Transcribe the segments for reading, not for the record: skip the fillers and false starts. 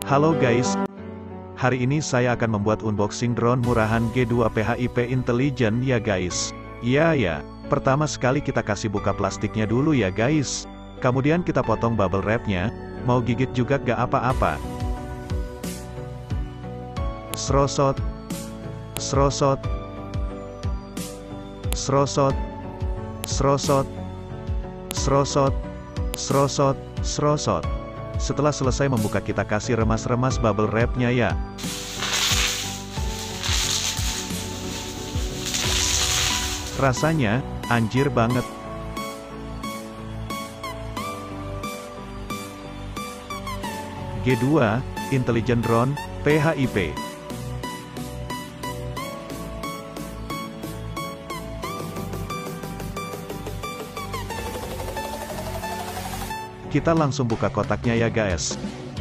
Halo guys, hari ini saya akan membuat unboxing drone murahan G2 PHIP Intelligent ya guys. Ya, pertama sekali kita kasih buka plastiknya dulu ya guys. Kemudian kita potong bubble wrapnya, mau gigit juga gak apa-apa. Serosot, serosot, serosot, serosot, serosot, serosot, serosot. Setelah selesai membuka, kita kasih remas-remas bubble wrapnya ya. Rasanya, anjir banget. G2, Intelligent Drone, PHIP. Kita langsung buka kotaknya ya guys.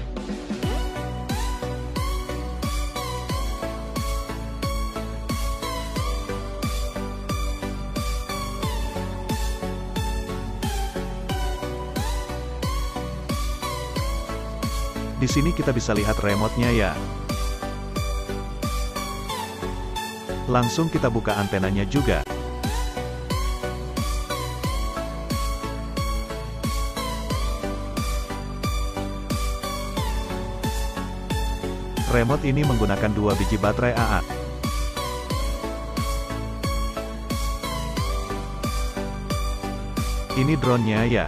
Di sini kita bisa lihat remote-nya ya. Langsung kita buka antenanya juga. Remote ini menggunakan 2 biji baterai AA. Ini drone-nya ya.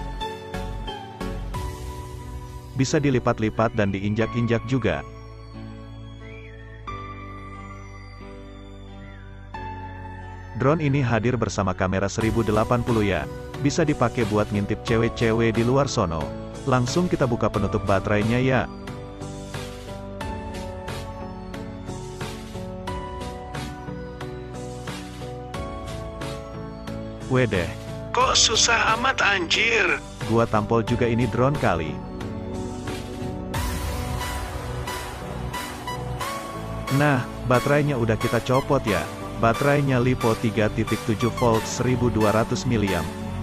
Bisa dilipat-lipat dan diinjak-injak juga. Drone ini hadir bersama kamera 1080 ya. Bisa dipakai buat ngintip cewek-cewek di luar sono. Langsung kita buka penutup baterainya ya. Wedeh, kok susah amat anjir? Gua tampol juga ini drone kali. Nah, baterainya udah kita copot ya. Baterainya LiPo 3.7 volt 1200 mAh.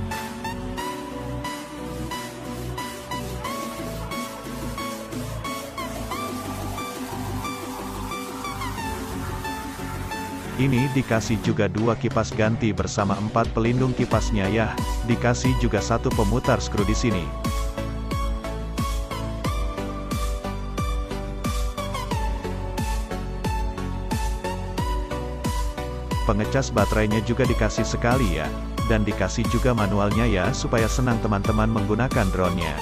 Ini dikasih juga 2 kipas ganti bersama 4 pelindung kipasnya ya. Dikasih juga 1 pemutar skru di sini. Pengecas baterainya juga dikasih sekali ya. Dan dikasih juga manualnya ya, supaya senang teman-teman menggunakan drone-nya.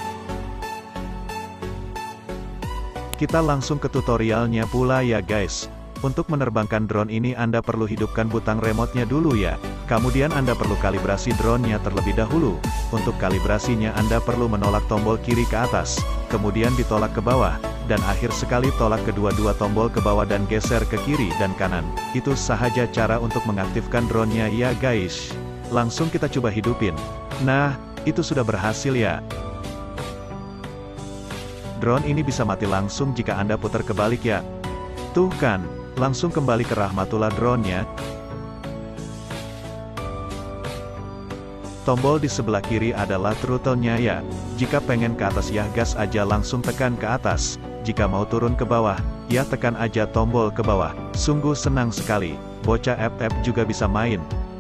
Kita langsung ke tutorialnya pula ya guys. Untuk menerbangkan drone ini Anda perlu hidupkan butang remote-nya dulu ya. Kemudian Anda perlu kalibrasi drone-nya terlebih dahulu. Untuk kalibrasinya Anda perlu menolak tombol kiri ke atas, kemudian ditolak ke bawah, dan akhir sekali tolak kedua-dua tombol ke bawah dan geser ke kiri dan kanan. Itu sahaja cara untuk mengaktifkan drone-nya ya guys. Langsung kita coba hidupin. Nah, itu sudah berhasil ya. Drone ini bisa mati langsung jika Anda putar kebalik ya. Tuh kan. Langsung kembali ke rahmatullah drone-nya. Tombol di sebelah kiri adalah throttle-nya ya. Jika pengen ke atas ya gas aja langsung tekan ke atas. Jika mau turun ke bawah, ya tekan aja tombol ke bawah. Sungguh senang sekali. Bocah FF juga bisa main.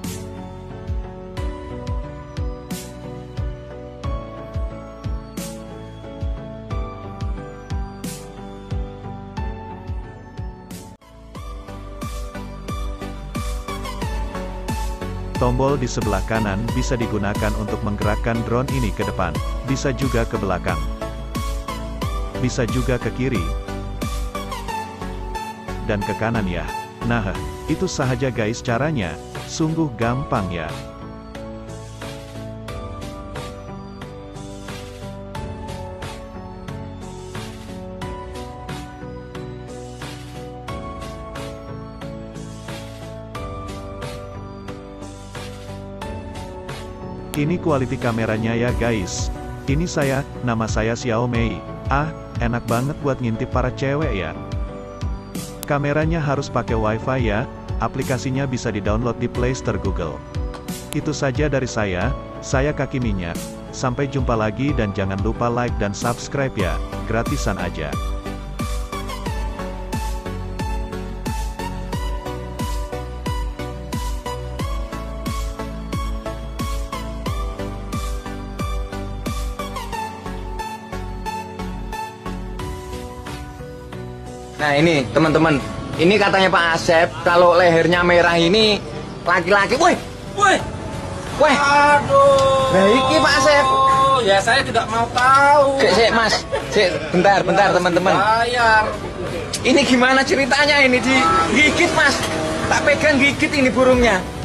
Tombol di sebelah kanan bisa digunakan untuk menggerakkan drone ini ke depan, bisa juga ke belakang, bisa juga ke kiri, dan ke kanan ya. Nah, itu sahaja guys caranya, sungguh gampang ya. Ini quality kameranya ya guys. Ini nama saya Xiaomi. Enak banget buat ngintip para cewek ya. Kameranya harus pakai wifi ya. Aplikasinya bisa di-download di Play Store Google. Itu saja dari saya Kaki Minyak. Sampai jumpa lagi dan jangan lupa like dan subscribe ya, gratisan aja. Nah ini teman-teman, ini katanya Pak Asep kalau lehernya merah ini laki-laki. Woi, Woi, woi. aduh. Nah iki Pak Asep. Ya saya tidak mau tahu. Sik Mas, bentar teman-teman. Bayar. Ini gimana ceritanya ini digigit Mas? Tak pegang gigit ini burungnya.